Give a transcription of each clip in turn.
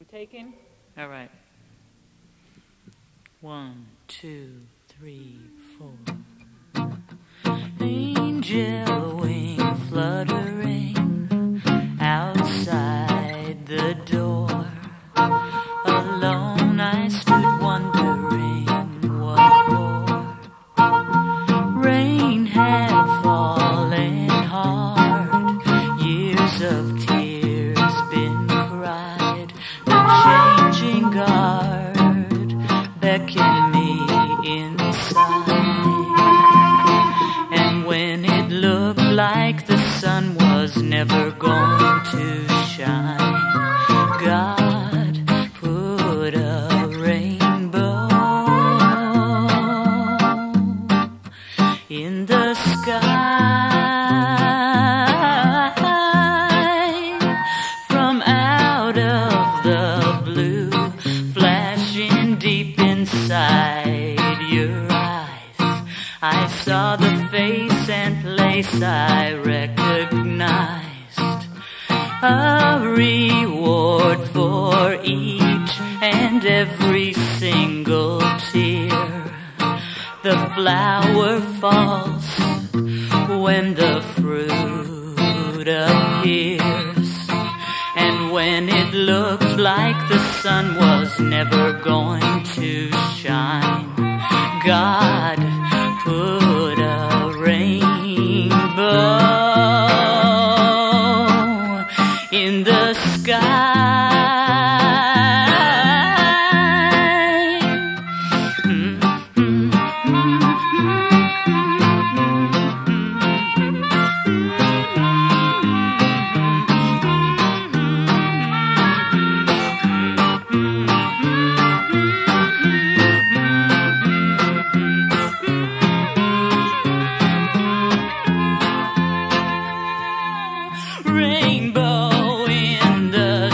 Taken? All right. 1, 2, 3, 4. Angel wing fluttering outside the door. Alone I stood wondering what for. Rain had fallen hard, years of tears been cried. The changing guard beckoned me inside. And when it looked like the sun was never going to shine, God put a rainbow in the sky. From out of the blue, flashing deep inside your eyes, I saw the face and place I recognized. A reward for each and every single tear. The flower falls when the fruit appears. And when it looked like the sun was never going to shine, God put a rainbow in the sky. Rainbow in the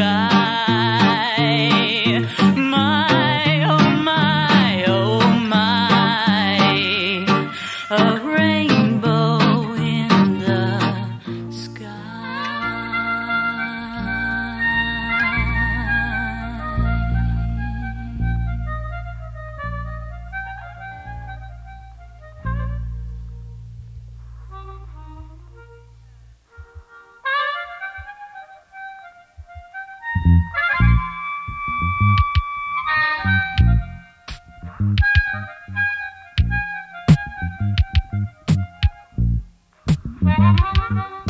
sky. My, oh my, oh my. A rainbow in the sky. Thank you.